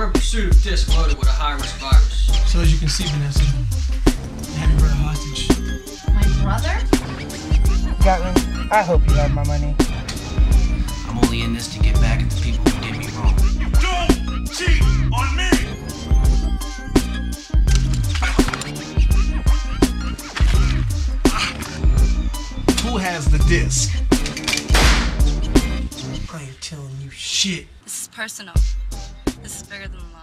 we're in pursuit of a disc loaded with a high-risk virus. So as you can see, Vanessa, you have your brother hostage. My brother? Jaylin, I hope you have my money. I'm only in this to get back at the people who did me wrong. Don't cheat on me! Who has the disc? I ain't telling you shit. This is personal. This is bigger than life.